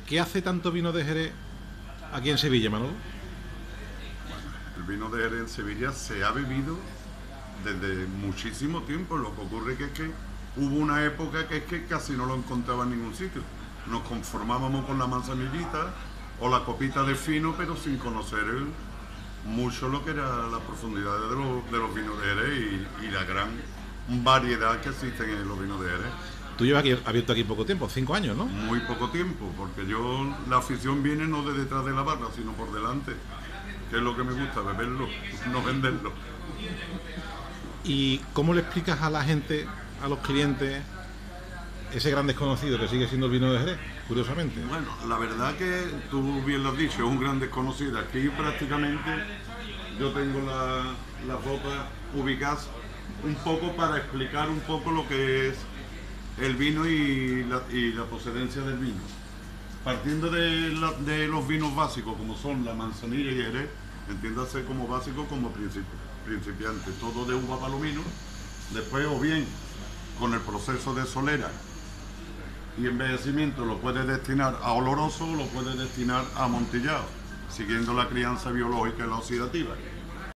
¿Qué hace tanto vino de Jerez aquí en Sevilla, Manolo? El vino de Jerez en Sevilla se ha bebido desde muchísimo tiempo. Lo que ocurre que es que hubo una época que es que casi no lo encontraba en ningún sitio. Nos conformábamos con la manzanillita o la copita de fino, pero sin conocer mucho lo que era la profundidad de los vinos de Jerez y la gran variedad que existen en los vinos de Jerez. Tú llevas aquí, abierto aquí poco tiempo, 5 años, ¿no? Muy poco tiempo, porque yo la afición viene no de detrás de la barra, sino por delante, que es lo que me gusta, beberlo, no venderlo. ¿Y cómo le explicas a la gente, a los clientes, ese gran desconocido que sigue siendo el vino de Jerez, curiosamente? Bueno, la verdad que tú bien lo has dicho, es un gran desconocido. Aquí prácticamente yo tengo las botas ubicadas un poco para explicar un poco lo que es el vino y la procedencia del vino. Partiendo de los vinos básicos, como son la manzanilla y Jerez, entiéndase como básico como principiante, todo de uva palomino, después o bien con el proceso de solera y envejecimiento lo puedes destinar a oloroso o lo puedes destinar a amontillado, siguiendo la crianza biológica y la oxidativa.